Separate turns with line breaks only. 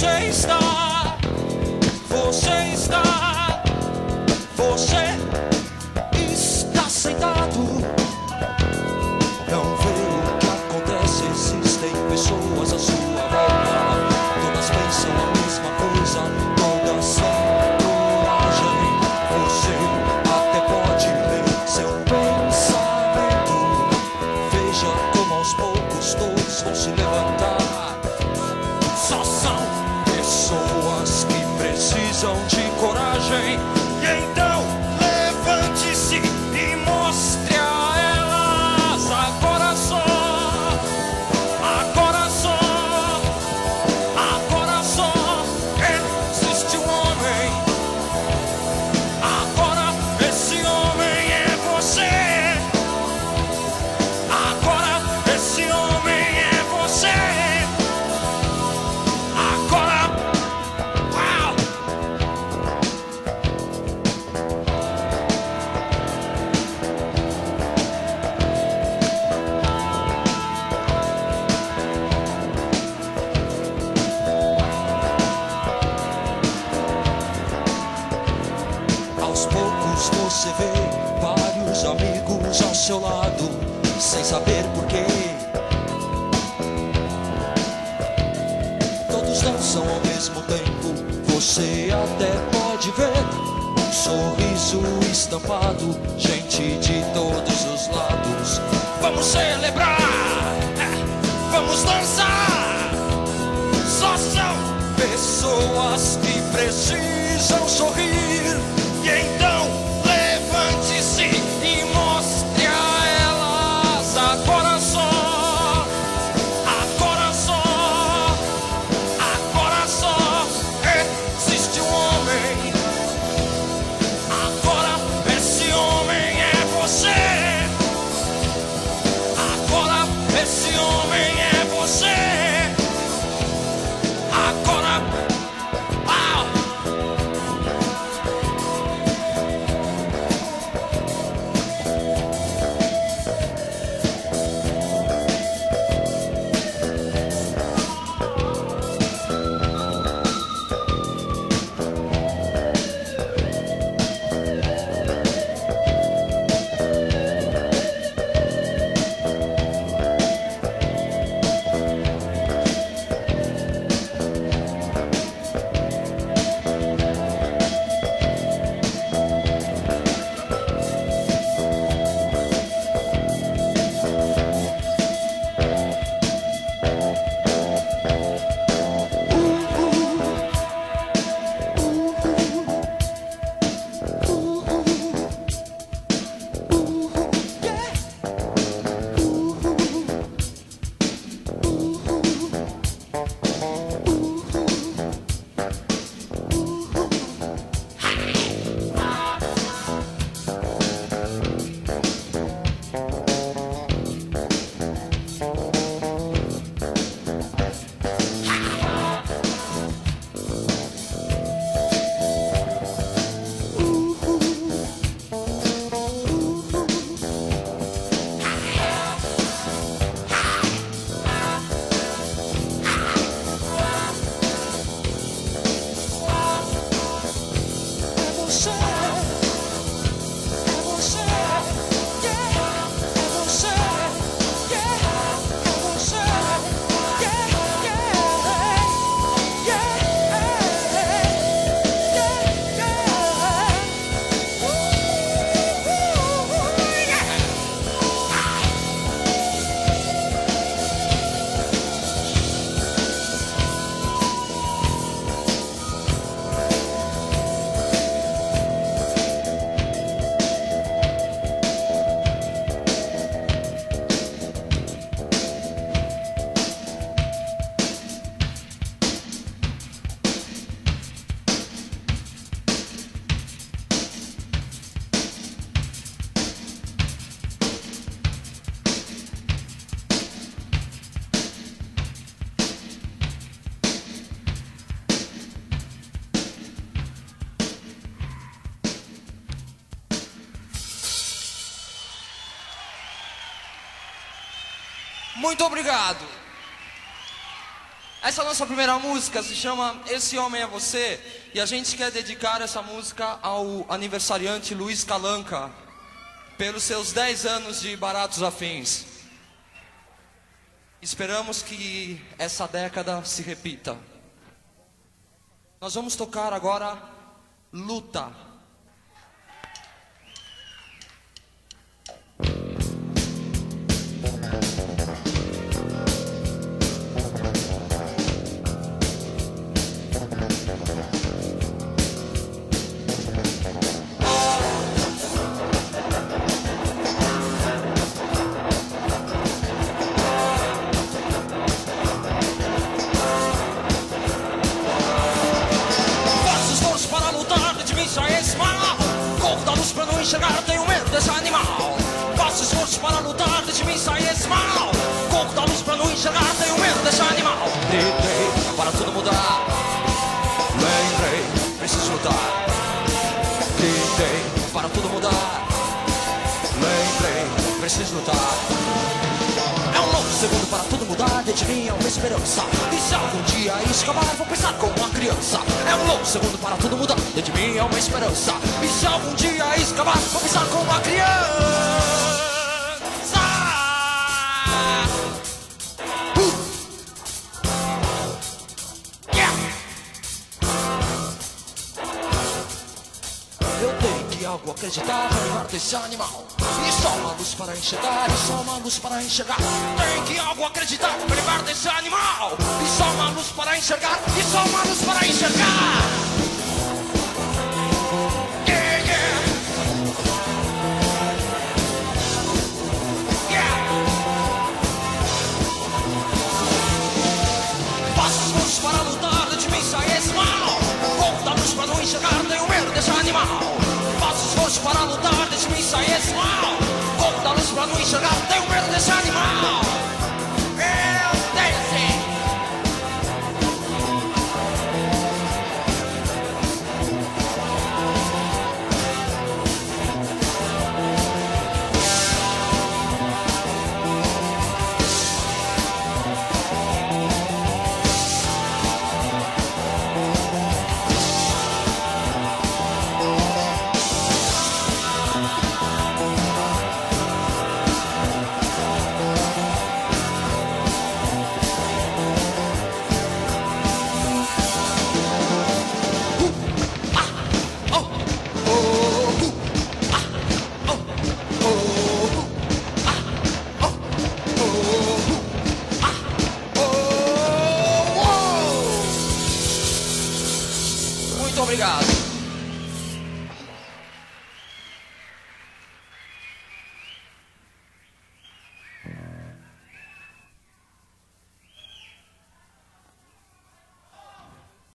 Você está sentado. Não vê o que acontece, existem pessoas à sua volta. Todas pensam a mesma coisa, todas sem coragem. Você até pode ler seu pensamento. Veja como aos poucos todos vão se levantar. Só são pessoas que precisam de coragem. E então levante-se e mostre a elas. Agora só existe um homem. Agora esse homem é você. Agora esse homem é você. Agora, uau! Aos poucos você vê vários amigos ao seu lado, sem saber porquê. Todos dançam ao mesmo tempo, você até pode ver um sorriso estampado, gente de todos os lados. Vamos celebrar, vamos dançar. Só são pessoas que precisam sorrir. E então levante-se e mostre a elas. Agora só existe um homem. Agora esse homem é você. Agora esse homem é você. Agora, uau! Muito obrigado. Essa nossa primeira música se chama Esse Homem é Você. E a gente quer dedicar essa música ao aniversariante Luiz Calanca, pelos seus 10 anos de Baratos Afins. Esperamos que essa década se repita. Nós vamos tocar agora Luta.
Enxergar, tenho medo desse animal. Faço esforço para lutar, deixe mim sair esse mal. Corro da luz para não enxergar, tenho medo desse animal.
Gritei para tudo mudar. Lembrei, preciso lutar. Gritei para tudo mudar. Lembrei, preciso lutar.
É um louco segundo para tudo mudar, dentro de mim é uma esperança. E se algum dia isso acabar, vou pensar como uma criança. É um louco segundo para tudo mudar, dentro de mim é uma esperança. E se algum dia isso acabar, vou pensar como uma criança.
Eu tenho que algo acreditar para livrar desse animal.
E só uma luz para enxergar, e só uma luz para enxergar. Tem que algo acreditar para livrar desse animal. E só uma luz para enxergar, e só uma luz para enxergar. Yeah, yeah. Yeah. Faço esforço para lutar, de mim sai esse mal. Corro da luz para não enxergar, tenho medo desse animal. Faço esforço para lutar, deixe mim sair esse mal. Corro da luz para não enxergar, tenho medo desse animal. Eu tenho sim.
Muito obrigado.